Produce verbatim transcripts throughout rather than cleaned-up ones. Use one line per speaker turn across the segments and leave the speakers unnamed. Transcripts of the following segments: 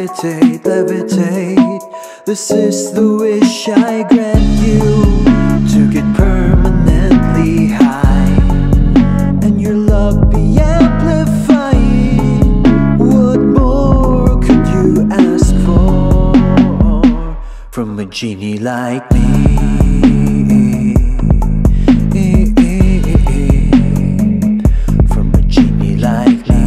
levitate, levitate. This is the wish I grant you, to get permanently high, and your love be amplified. What more could you ask for from a genie like me? From a genie like me.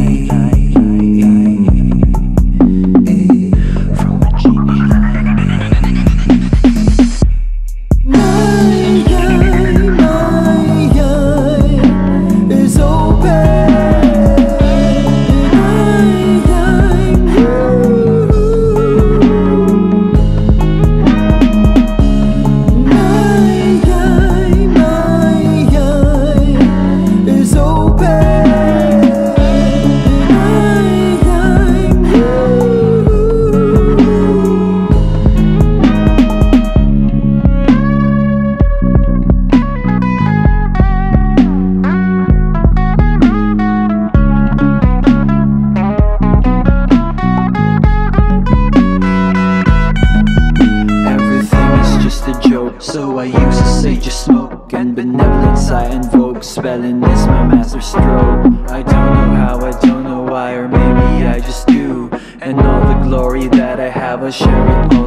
So I used to say just smoke, and benevolence I invoke. Spelling is my master stroke. I don't know how, I don't know why, or maybe I just do. And all the glory that I have, I share it all